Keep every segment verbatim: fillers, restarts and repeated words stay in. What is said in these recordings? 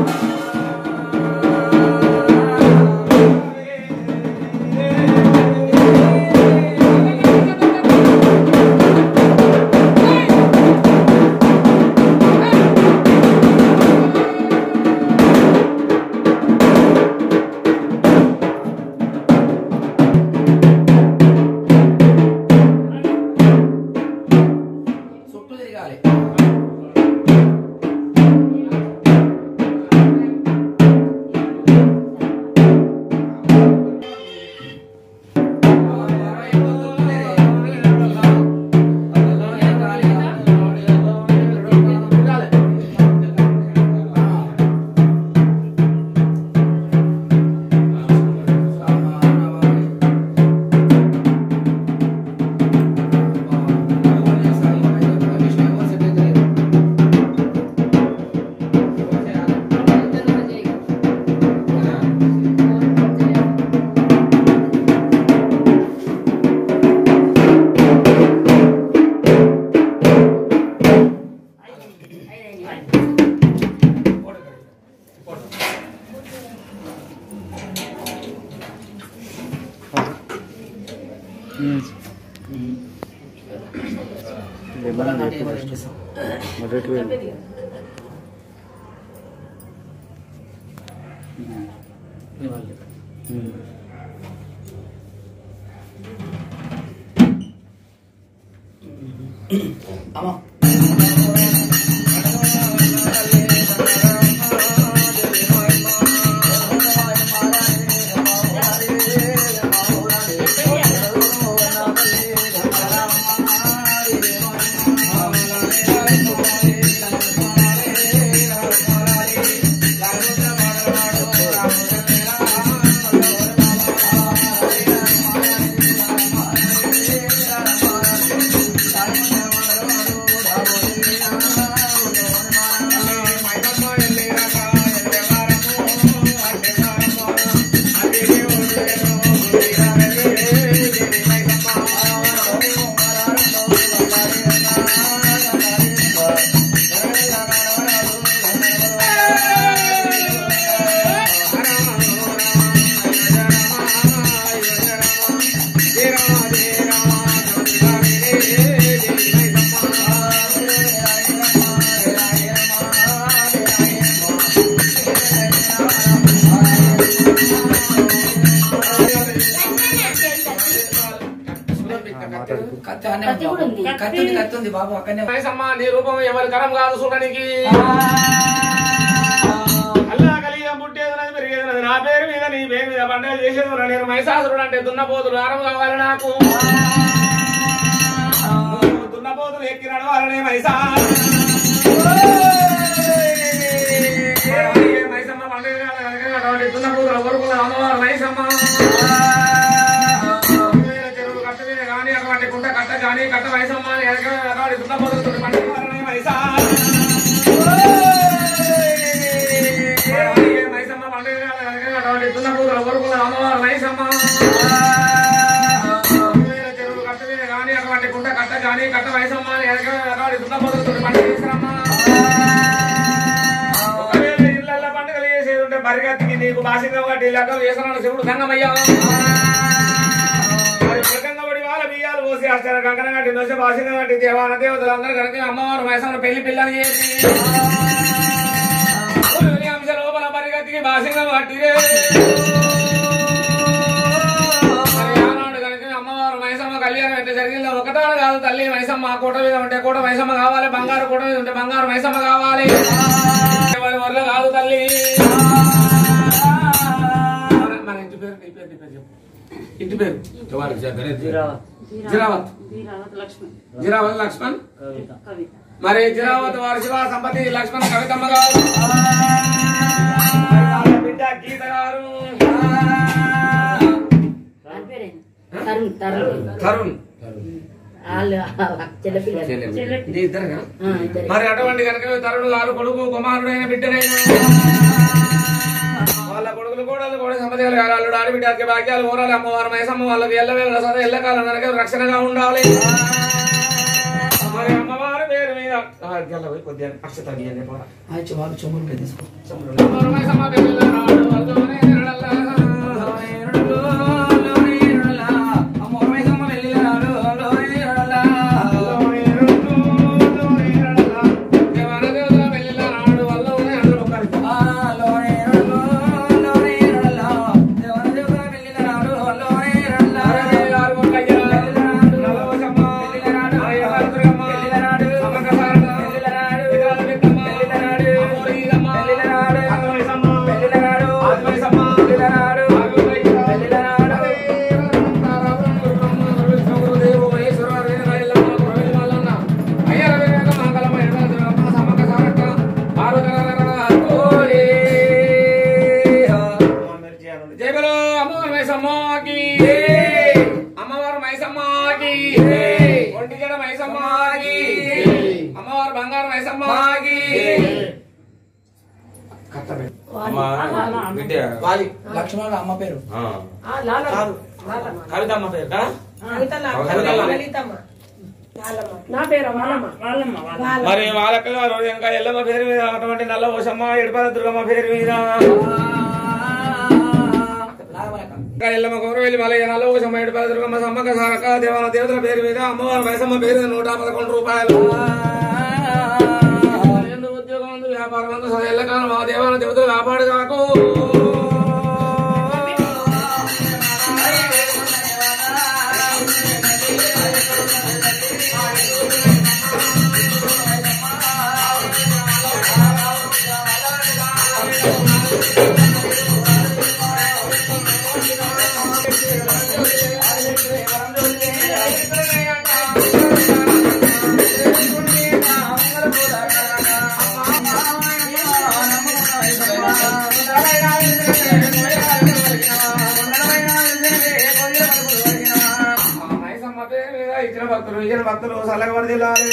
మొదటి వేలు అమ్మా కత్తుంది బాబు అక్కడనే నీ రూపం ఎవరి కరం కాదు చూడడానికి అల్లా కలిగా పుట్టేదన్నది పెరిగేదన్నది నా పేరు మీద నీ పేరు మీద పండుగలు చేసేది నేను మైసాసురుడు అంటే దున్నపోతులు ఆరం కావాలి నాకు దున్నపోతులు ఎక్కి నడవాలనే మైసా మైసమ్మ పండుగ దున్నపోతుల కొడుకుల అమ్మవారు మైసమ్మ కుంట కట్ట కానీ కట్ట మైసమ్మ దున్నపోతులు పండుగ మైసా మైసమ్మ పండుగ దున్నపోతుల కొడుకుల అమ్మవారు మైసమ్మ చెరువు కట్ట మీద కానీ అటువంటి కుంట కట్ట కానీ కట్ట మైసమ్మ దున్నపోతులు పండుగ ఒకవేళ ఇళ్ళ పండుగలు చేసేది ఉంటే బరిగత్తికి నీకు బాసింగం కట్టి లగ్గం చేసిన శివుడు సంగమయ్యా పోసి అష్టార కంకణం కట్టి దోశ బాసింగం కట్టి దేవాన దేవతలు అందరూ కనుక అమ్మవారు మైసమ్మ పెళ్లి పిల్లని చేసి అంశ లోపల పరిగతికి బాసింగం కట్టిరే ఆనాడు కనుక అమ్మవారు మైసమ్మ కళ్యాణం ఎంత జరిగిందో ఒకటాను కాదు తల్లి మైసమ్మ కోట మీద ఉంటే కోట మైసమ్మ కావాలి బంగారు కోట మీద ఉంటే బంగారు మైసమ్మ కావాలి వరల కాదు తల్లి మన ఇంటి పేరు నీ పేరు నీ పేరు చెప్పు ఇంటి పేరు జిరావత్ జిరావత్ లక్ష్మణ్ మరి జిరావత్ వారి శివ సంపతి లక్ష్మణ్ కవితమ్మ గారు బిడ్డ గీత గారు తరుణ్ ఇద్దరుగా మరి అటువంటి కనుక తరుణ్ గారు కొడుకు కుమారుడైన బిడ్డనైనా వాళ్ళ కొడుకులు కూడా కూడా సంపదలు కాదు అల్లుడు ఆడబిడ్డకి భాగ్యాలు ఊరాలి అమ్మవారు మైసమ్మ వాళ్ళకి ఎల్లవేళ సదా ఎల్లకాలం కనుక రక్షణగా ఉండాలి మరి అమ్మవారి పేరు మీద గల్ల పోయి కొద్దిగా అక్షత గీయండి పోరా వాళ్ళు చెమ్ములు తీసుకో అమ్మవారు మైసమ్మ పెళ్ళిళ్ళ నాడు వల్లోనే ఎరడల్లా అమ్మవారు మైసమ్మకి ఒంటిగడ మైసమ్మకి అమ్మవారు బంగారు మైసమ్మకి లక్ష్మణ అమ్మ పేరు కవిత అమ్మ పేరు మరి వాళ్ళకి ఇంకా ఎల్లమ్మ పేరు మీద అటువంటి నల్ల ఓసమ్మ ఎడపల దుర్గమ్మ పేరు మీద ఎల్లమ్మ గౌరవెల్లి మలయ్య నల్ల ఓసమ్మ ఎడపల దుర్గమ్మ సమ్మక్క సారక దేవాల దేవతల పేరు మీద అమ్మవారి మైసమ్మ పేరు మీద నూట పదకొండు రూపాయలు ఉద్యోగం ఉంది వ్యాపారం ఉంది ఎల్లకాలం ఆ దేవాల దేవతలు కాపాడు కాకు ఇచ్చిన భక్తులు ఇచ్చిన భక్తులు సల్లగబడి జిల్లాలి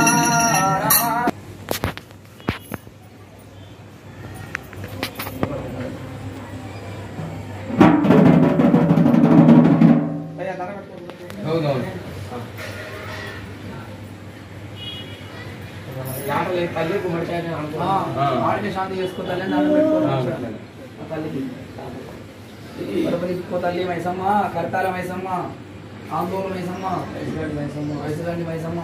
తల్లి కుమ్మడికాయ శాంతి చేసుకోవాలి తల్లికి తల్లి మైసమ్మ కర్తాల మైసమ్మ ఆందోళన మైసమ్మ వయసులాంటి మైసమ్మ వయసులాంటి మైసమ్మ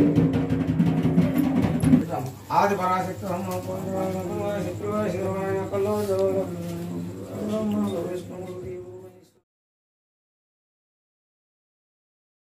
ఆది పరాశక్తి